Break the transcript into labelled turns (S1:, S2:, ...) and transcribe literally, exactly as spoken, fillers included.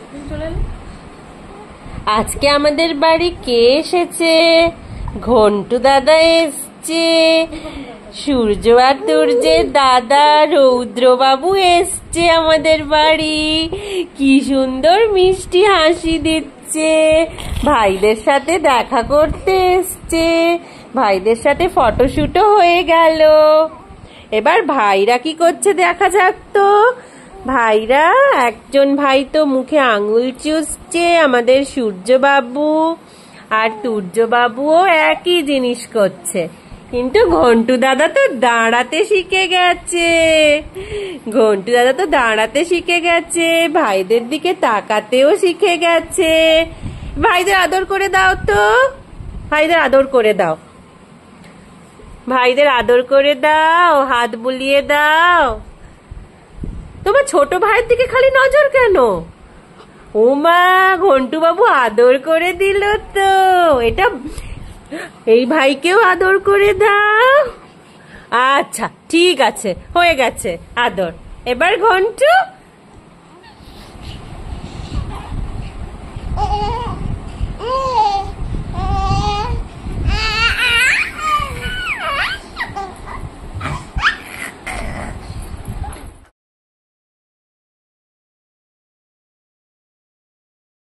S1: আজকে আমাদের বাড়ি কে এসেছে? ঘন্টু দাদা এসছে, সূর্য আর তুর্যের দাদা রৌদ্রবাবু এসছে আমাদের বাড়ি। কি সুন্দর মিষ্টি হাসি দিচ্ছে, ভাইদের সাথে দেখা করতে এসছে, ভাইদের সাথে ফটোশুটও হয়ে গেল। এবার ভাইরা কি করছে দেখা যাক তো। ভাইরা, একজন ভাই তো মুখে আঙুল চুষছে, আমাদের সূর্যবাবু, আর তুর্যবাবুও একই জিনিস করছে। কিন্তু ঘন্টু দাদা তো দাঁড়াতে শিখে গেছে, ঘন্টু দাদা তো দাঁড়াতে শিখে গেছে, ভাইদের দিকে তাকাতেও শিখে গেছে। ভাইদের আদর করে দাও তো, ভাইদের আদর করে দাও, ভাইদের আদর করে দাও, হাত বুলিয়ে দাও। তোমার ছোট ভাইয়ের দিকে খালি নজর কেন? ও মা, ঘন্টু বাবু আদর করে দিল তো। এটা এই ভাইকেও আদর করে দাও। আচ্ছা ঠিক আছে, হয়ে গেছে আদর। এবার ঘন্টু